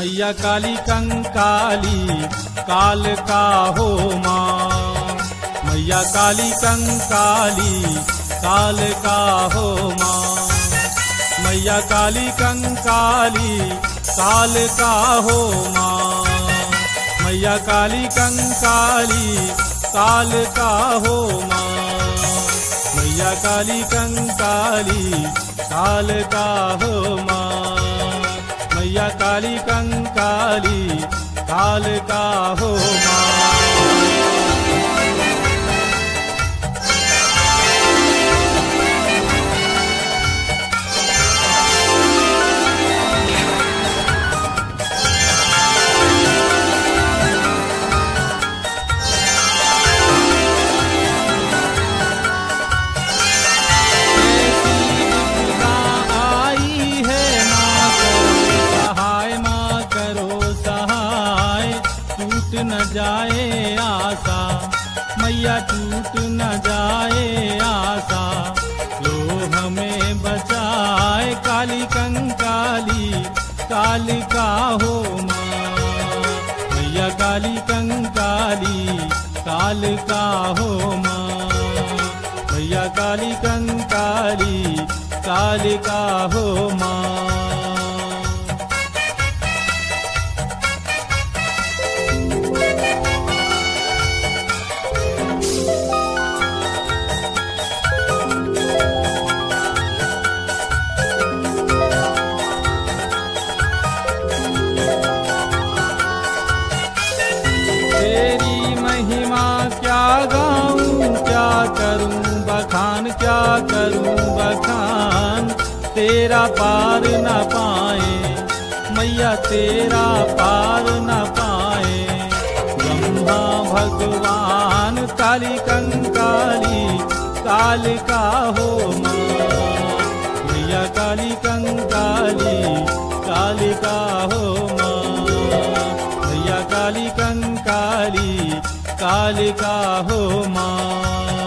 मैया काली कंकाली काल का हो माँ। मैया काली कंकाली काल का हो माँ। मैया काली कंकाली काल का हो माँ। मैया काली कंकाली काल का हो माँ। मैया काली कंकाली काल का हो माँ। मैया काली कंकाली काल का हो माँ। न जाए आशा मैया टूट न जाए आशा। लो हमें बचाए काली कंकाली कालिका हो माँ। मैया काली कंकाली कालिका हो माँ। मैया काली कंकाली कालिका हो माँ। क्या गाऊं क्या करूं बखान, क्या करूं बखान। तेरा पार न पाए मैया तेरा पार न पाए। ब्रह्मा भगवान काली कंकाली कालिका हो माँ। मैया काली कंकाली कालिका हो माँ। मैया काली कंकाली कालिका हो माँ।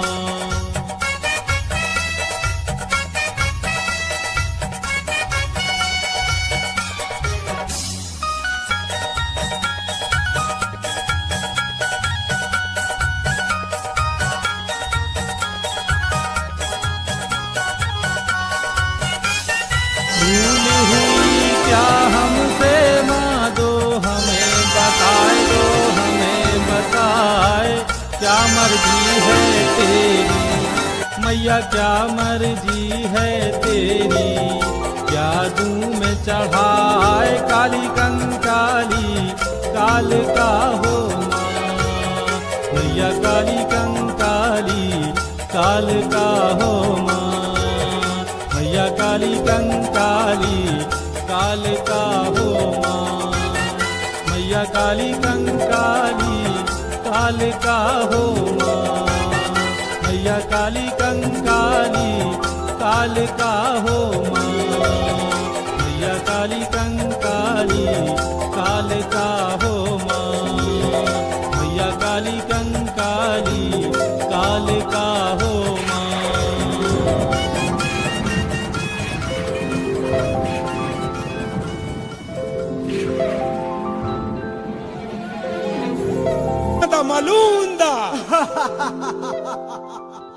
भूल हुई क्या हमसे माँ, दो हमें बताए, दो हमें बताए। क्या मर्जी है तेरी मैया, क्या मर्जी है तेरी। क्या दूं में चढ़ाए काली कंकाली कालिका हो माँ। मैया काली कंकाली कालिका हो माँ। मैया काली कंकाली कालिका हो माँ। मैया काली कंकाली कालिका हो माँ। मैया काली कंकाली कालिका हो माँ। मैया काली कंकाली कालिका हो माँ। मैया काली कंकाली कालिका हो माँ। Malunda!